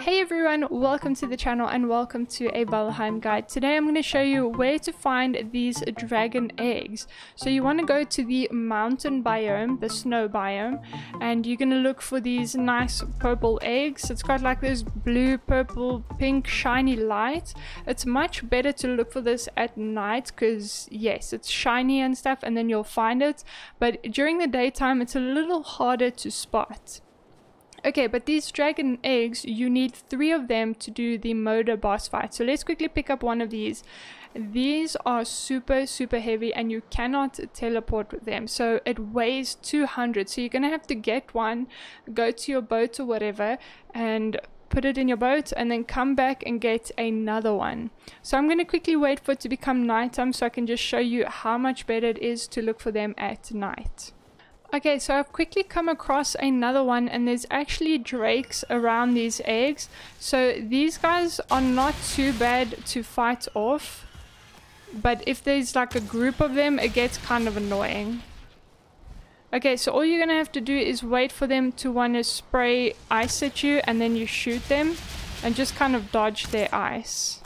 Hey everyone, welcome to the channel and welcome to a Valheim guide. Today I'm going to show you where to find these dragon eggs. So you want to go to the mountain biome, the snow biome, and you're going to look for these nice purple eggs. It's got like this blue, purple, pink, shiny light. It's much better to look for this at night because yes, it's shiny and stuff and then you'll find it. But during the daytime it's a little harder to spot. Okay, but these dragon eggs, you need 3 of them to do the Moder boss fight. So let's quickly pick up one of these. These are super heavy and you cannot teleport with them. So it weighs 200. So you're going to have to get one, go to your boat or whatever and put it in your boat and then come back and get another one. So I'm going to quickly wait for it to become nighttime so I can just show you how much better it is to look for them at night. Okay, so I've quickly come across another one and there's actually drakes around these eggs. So these guys are not too bad to fight off. But if there's like a group of them, it gets kind of annoying. Okay, so all you're going to have to do is wait for them to want to spray ice at you and then you shoot them and just kind of dodge their ice.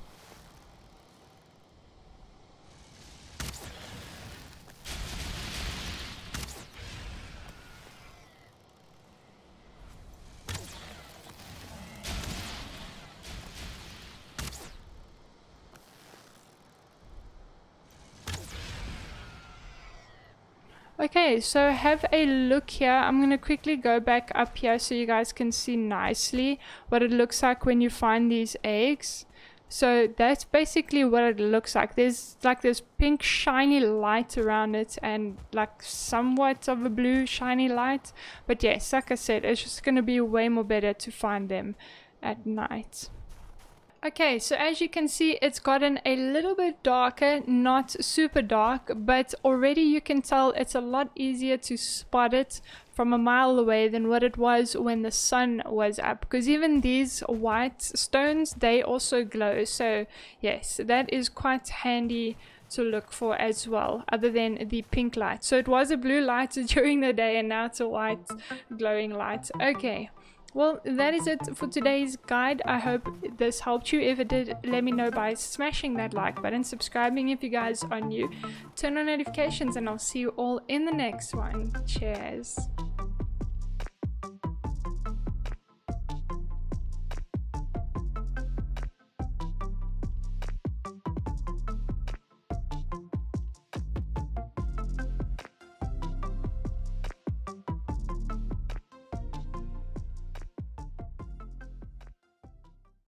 Okay, so have a look here. I'm going to quickly go back up here so you guys can see nicely what it looks like when you find these eggs. So that's basically what it looks like. There's like this pink shiny light around it and like somewhat of a blue shiny light. But yes, like I said, it's just going to be way more better to find them at night. Okay, so as you can see, it's gotten a little bit darker, not super dark, but already you can tell it's a lot easier to spot it from a mile away than what it was when the sun was up, because even these white stones, they also glow. So yes, that is quite handy to look for as well, other than the pink light. So it was a blue light during the day and now it's a white glowing light. Okay. Well, that is it for today's guide. I hope this helped you. If it did, let me know by smashing that like button, subscribing if you guys are new, turn on notifications, and I'll see you all in the next one. Cheers.